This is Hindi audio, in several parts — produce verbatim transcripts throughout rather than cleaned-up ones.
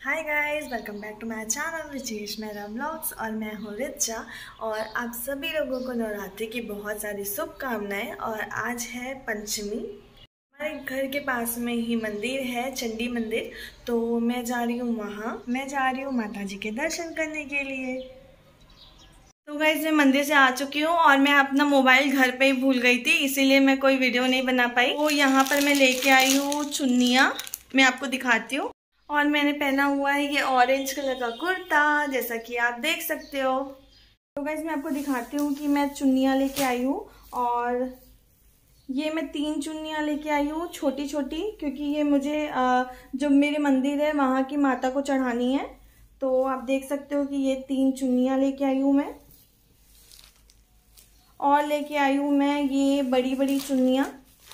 Hi guys, welcome back to my channel Richesh Mehra vlogs. और मैं हूँ रिचा और आप सभी लोगों को नवरात्रि की बहुत सारी शुभकामनाएं। और आज है पंचमी। हमारे घर के पास में ही मंदिर है, चंडी मंदिर, तो मैं जा रही हूँ वहाँ। मैं जा रही हूँ माता जी के दर्शन करने के लिए। तो गाइस मैं मंदिर से आ चुकी हूँ और मैं अपना मोबाइल घर पे ही भूल गई थी, इसीलिए मैं कोई वीडियो नहीं बना पाई। तो यहाँ पर मैं लेके आई हूँ चुन्नियाँ, मैं आपको दिखाती हूँ। और मैंने पहना हुआ है ये ऑरेंज कलर का कुर्ता, जैसा कि आप देख सकते हो। तो गाइस मैं आपको दिखाती हूँ कि मैं चुन्नियाँ लेके आई हूँ। और ये मैं तीन चुन्नियाँ लेके आई हूँ, छोटी छोटी, क्योंकि ये मुझे जो मेरे मंदिर है वहाँ की माता को चढ़ानी है। तो आप देख सकते हो कि ये तीन चुन्नियाँ लेके आई हूँ मैं। और लेके आई हूँ मैं ये बड़ी बड़ी चुन्नियाँ,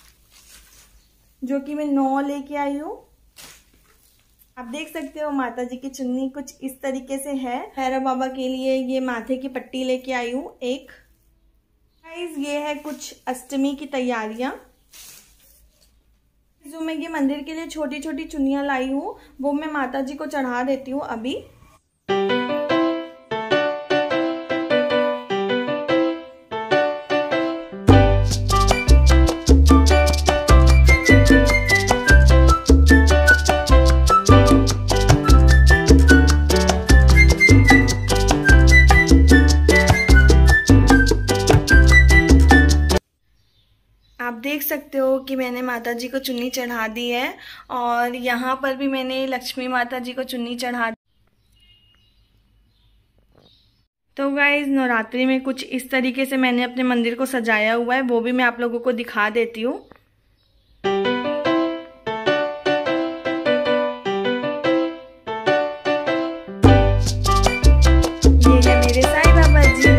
जो कि मैं नौ लेके आई हूँ। आप देख सकते हो माता जी की चुन्नी कुछ इस तरीके से है। भैरव बाबा के लिए ये माथे की पट्टी लेके आई हूँ एक। गाइस ये है कुछ अष्टमी की तैयारियां। जो मैं ये मंदिर के लिए छोटी छोटी चुन्नियां लाई हूँ वो मैं माता जी को चढ़ा देती हूँ अभी। आप देख सकते हो कि मैंने माता जी को चुन्नी चढ़ा दी है। और यहाँ पर भी मैंने लक्ष्मी माता जी को चुन्नी चढ़ा दी। तो गाइज नवरात्रि में कुछ इस तरीके से मैंने अपने मंदिर को सजाया हुआ है, वो भी मैं आप लोगों को दिखा देती हूँ। ये है मेरे साईं बाबा जी।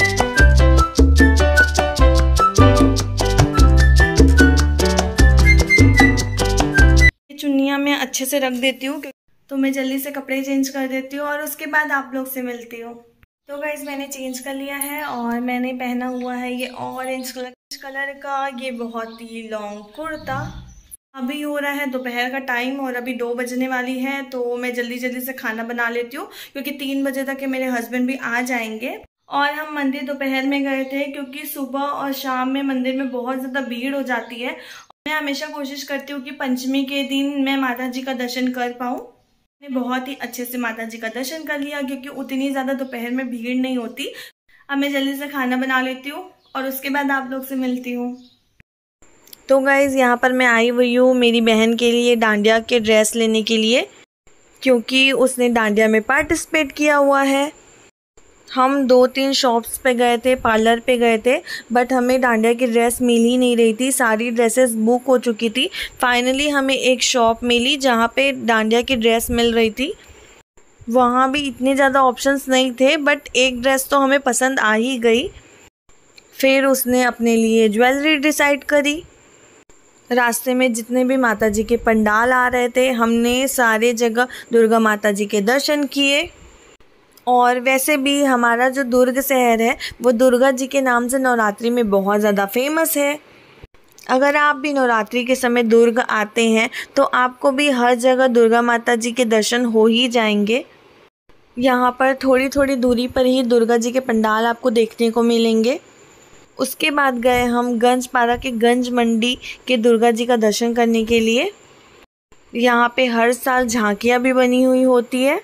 चुन्नियाँ मैं अच्छे से रख देती हूँ, तो मैं जल्दी से कपड़े चेंज कर देती हूँ और उसके बाद आप लोग से मिलती हूँ। तो गाइस मैंने चेंज कर लिया है और मैंने पहना हुआ है ये ऑरेंज कलर कलर का ये बहुत ही लॉन्ग कुर्ता। अभी हो रहा है दोपहर का टाइम और अभी दो बजने वाली है, तो मैं जल्दी जल्दी से खाना बना लेती हूँ, क्योंकि तीन बजे तक के मेरे हस्बैंड भी आ जाएंगे। और हम मंदिर दोपहर में गए थे, क्योंकि सुबह और शाम में मंदिर में बहुत ज़्यादा भीड़ हो जाती है। मैं हमेशा कोशिश करती हूँ कि पंचमी के दिन मैं माता जी का दर्शन कर पाऊँ। मैंने बहुत ही अच्छे से माता जी का दर्शन कर लिया, क्योंकि उतनी ज़्यादा दोपहर में भीड़ नहीं होती। अब मैं जल्दी से खाना बना लेती हूँ और उसके बाद आप लोग से मिलती हूँ। तो गाइज़ यहाँ पर मैं आई हुई हूँ मेरी बहन के लिए डांडिया के ड्रेस लेने के लिए, क्योंकि उसने डांडिया में पार्टिसिपेट किया हुआ है। हम दो तीन शॉप्स पे गए थे, पार्लर पे गए थे, बट हमें डांडिया की ड्रेस मिल ही नहीं रही थी, सारी ड्रेसेस बुक हो चुकी थी। फाइनली हमें एक शॉप मिली जहाँ पे डांडिया की ड्रेस मिल रही थी। वहाँ भी इतने ज़्यादा ऑप्शंस नहीं थे, बट एक ड्रेस तो हमें पसंद आ ही गई। फिर उसने अपने लिए ज्वेलरी डिसाइड करी। रास्ते में जितने भी माता जी के पंडाल आ रहे थे, हमने सारे जगह दुर्गा माता जी के दर्शन किए। और वैसे भी हमारा जो दुर्ग शहर है वो दुर्गा जी के नाम से नवरात्रि में बहुत ज़्यादा फेमस है। अगर आप भी नवरात्रि के समय दुर्ग आते हैं तो आपको भी हर जगह दुर्गा माता जी के दर्शन हो ही जाएंगे। यहाँ पर थोड़ी थोड़ी दूरी पर ही दुर्गा जी के पंडाल आपको देखने को मिलेंगे। उसके बाद गए हम गंजपारा के गंज मंडी के दुर्गा जी का दर्शन करने के लिए। यहाँ पे हर साल झांकियाँ भी बनी हुई होती है।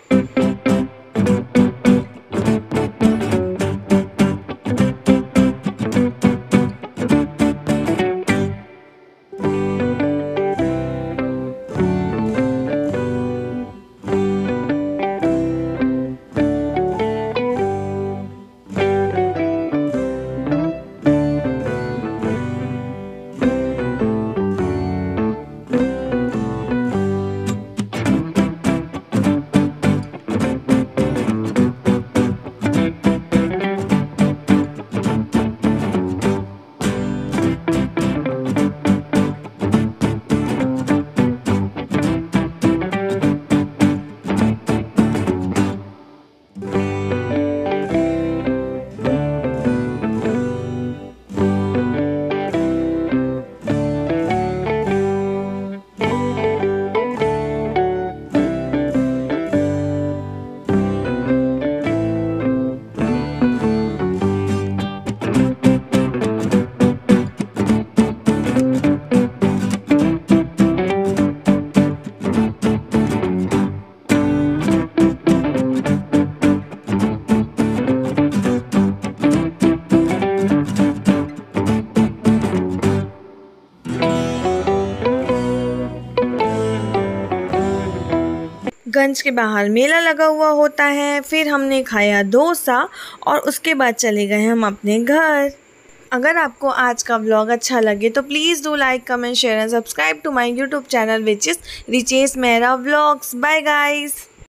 हबीबगंज के बाहर मेला लगा हुआ होता है। फिर हमने खाया डोसा और उसके बाद चले गए हम अपने घर। अगर आपको आज का व्लॉग अच्छा लगे तो please do like, comment, share and subscribe to my YouTube channel which is Richesh Mehra vlogs. Bye guys.